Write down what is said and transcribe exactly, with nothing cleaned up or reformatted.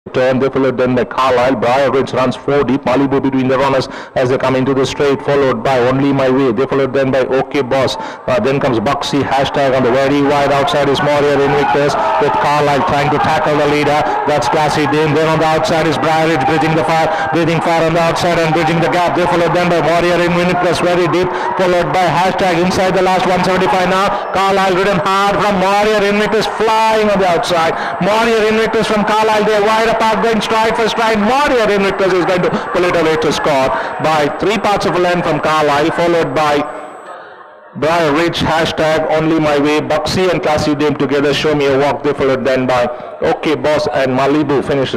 turn. They followed then by Carlisle. Briar Ridge runs four deep. Malibu between the runners as they come into the straight, followed by Only My Way. They followed then by OK Boss. Uh, then comes Buxy. Hashtag on the very wide outside is Morior Invictus with Carlisle trying to tackle the leader. That's Classy Dame. Then on the outside is Briar Ridge bridging the fire, breathing fire on the outside and bridging the gap. They followed then by Morior Invictus very deep, followed by Hashtag inside the last one seventy-five now. Carlisle ridden hard from Morior Invictus, flying on the outside. Morior Invictus from Carlisle. They're wide apart, going stride for stride. Morior Invictus is going to pull it away to score by three parts of a length from Carlisle, followed by Briar Ridge, Hashtag Only My Way, Buxy and Classy Dame together. Show Me a Walk. They followed then by OK Boss and Malibu finishes.